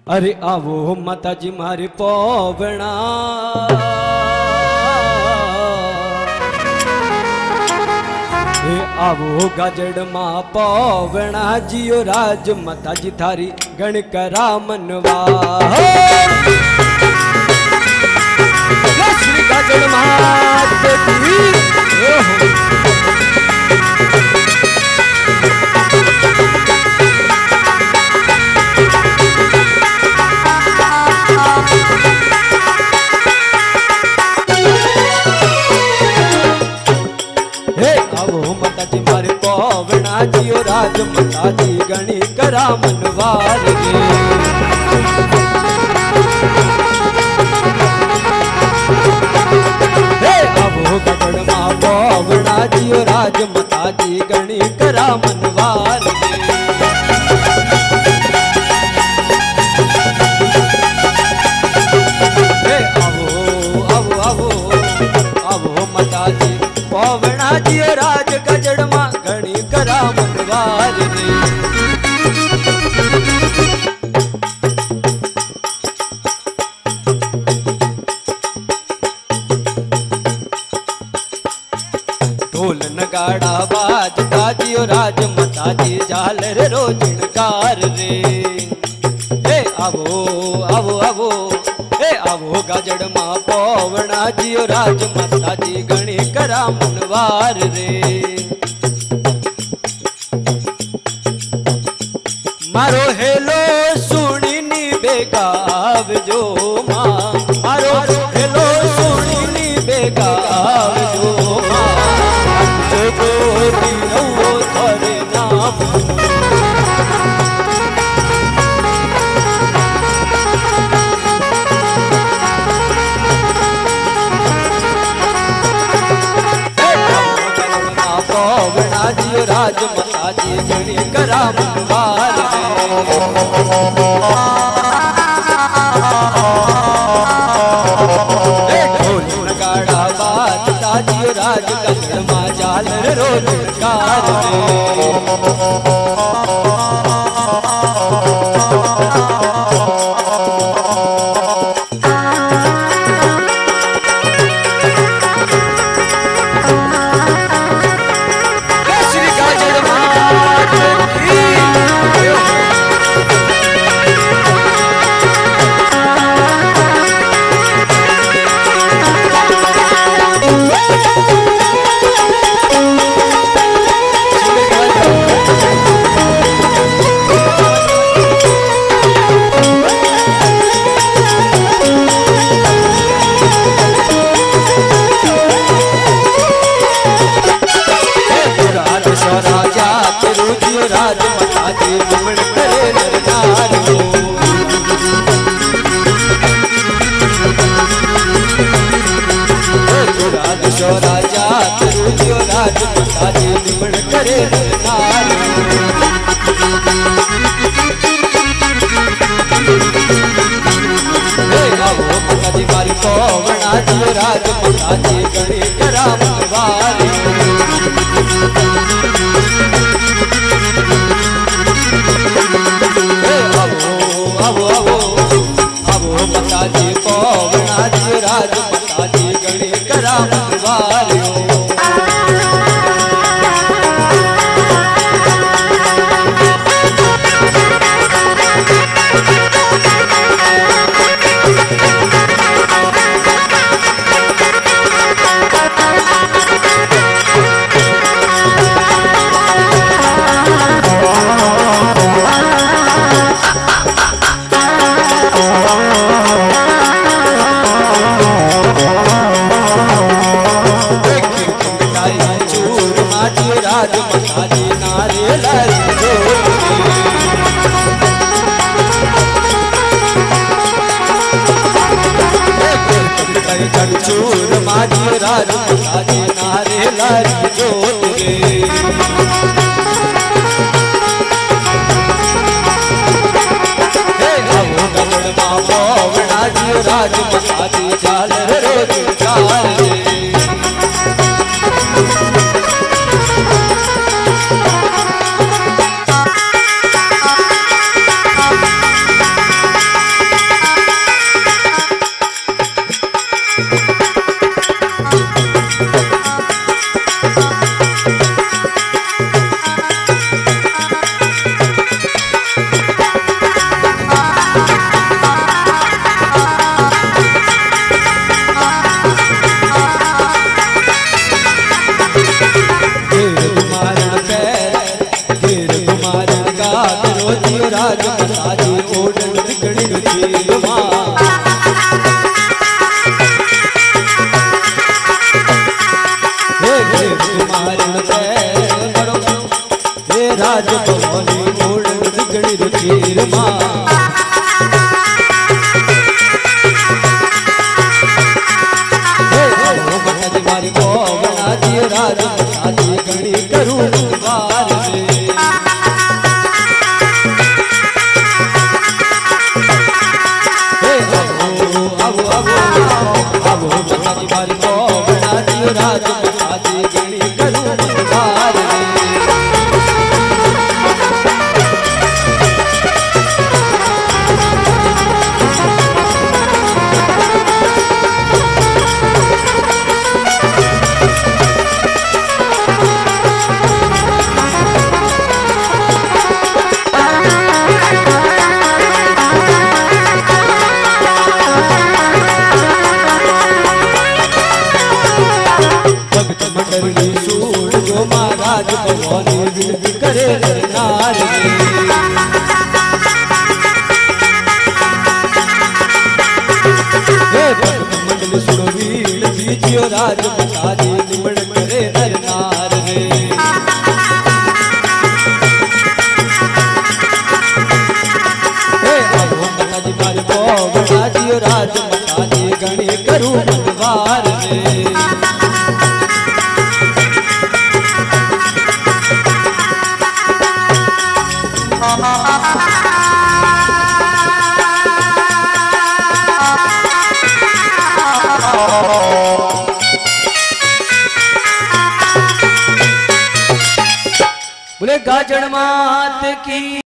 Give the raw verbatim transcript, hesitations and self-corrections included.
अरे आवो माता जी मारी पौवणा ए आवो गाजड़ मा पौवणा जियो राज माता जी थारी गण करा मनवा श्री गाजड़ मात की जियो राज माता जी गणी करा मनवार गे हे आवो गगन मा पौवणा जियो राज माता जी गणी करा मनवार गे हे आवो आवो आवो आवो माता जी पौवणा जियो राज गजड़ मा गणी करा मनवार रे ढोल नगाड़ा बाज गाजियो राज माता जी झालर रोजनकार रे हे आवो आवो आवो हे आवो गाजड़ मा पौवणा जियो राज माता जी गणी करा मनवार रे मारो हेलो सुनी नी बेगाव जो माँ मारो हेलो सुनी नी बेगाव जो माँ जो गोरी रहो थारे नाम पौवणा जियो राज माता जी गणी करा मनवार ढोल नगाड़ा बात ताजियो राज गजड़ मा झालर रोजनकार राज माता जी निमण करे नरनार हो राज सो राजा जियो राज माता जी निमण करे नरनार आवो माता जी मारी पौवणा जियो राज माता जी गणी करा मनवार आवो आवो आवो माता जी पौवणा जियो राज माता जी गणी करा मनवार राज माता जी नारे लाई चूर माजी राज माता जी नारे लाई जोत गे पौवणा जियो राज माता जी झालर रोजनकार दिगड़ी रुचि माँ राज भवानी मोड़ दिगड़ी रुचि माँ मारी को बना दियो राज आदि गणी करूँ बार अब अब अब मारी को बना दियो राज आदि गणी करूँ बार महाराज भवानी विनती करे नार मंडल सुनो वीण दीजियो राज बताजी निमण करे नर नार रे बताजी मारे को बना दियो राज बताजी गणी करूँ बार रे बोले गाजड़ मात की।